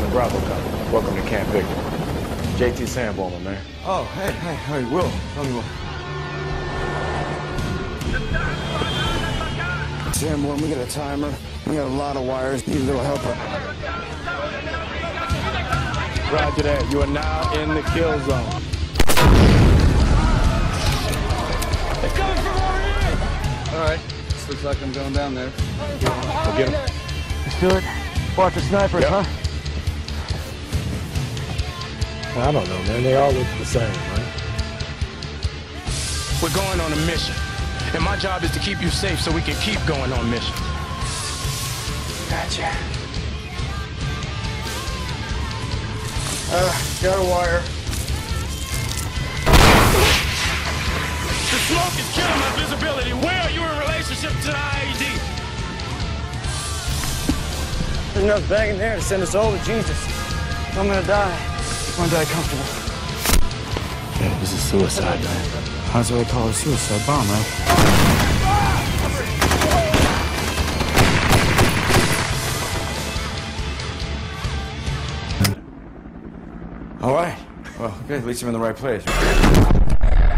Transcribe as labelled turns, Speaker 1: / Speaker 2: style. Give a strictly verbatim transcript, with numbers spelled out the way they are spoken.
Speaker 1: Bravo company. Welcome to Camp Victor. J T Sanborn, man.
Speaker 2: Oh, hey, hey, hey, Will. Tell me what. Sanborn, we got a timer. We got a lot of wires. Need a little help.
Speaker 1: Roger that. You are now in the kill zone.
Speaker 2: They're coming from over here! All right. This looks like I'm going down there.
Speaker 1: We'll get him.
Speaker 2: Let's do it. Watch the snipers,
Speaker 1: Yep.
Speaker 2: huh?
Speaker 1: I don't know, man. They all look the same, right?
Speaker 3: We're going on a mission. And my job is to keep you safe so we can keep going on missions.
Speaker 2: Gotcha. Uh, got a wire.
Speaker 3: The smoke is killing my visibility. Where are you in relationship to the I E D?
Speaker 2: There's enough bag in there to send us all to Jesus. If I'm gonna die, I'm gonna die comfortable.
Speaker 1: Yeah, this is suicide, man.
Speaker 2: That's what they call a suicide bomb, right? All right. Well, okay, at least you're in the right place.